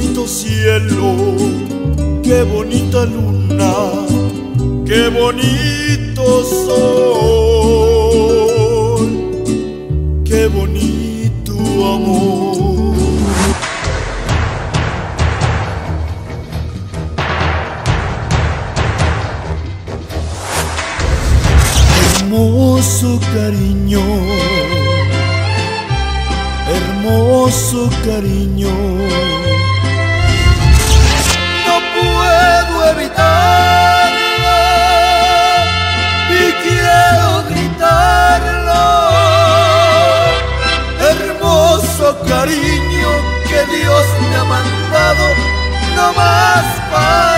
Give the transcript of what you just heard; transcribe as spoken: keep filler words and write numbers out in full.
bonito cielo, qué bonita luna, qué bonito sol, qué bonito amor. Hermoso cariño, hermoso cariño, no puedo evitarlo y quiero gritarlo. Hermoso cariño que Dios me ha mandado, no más para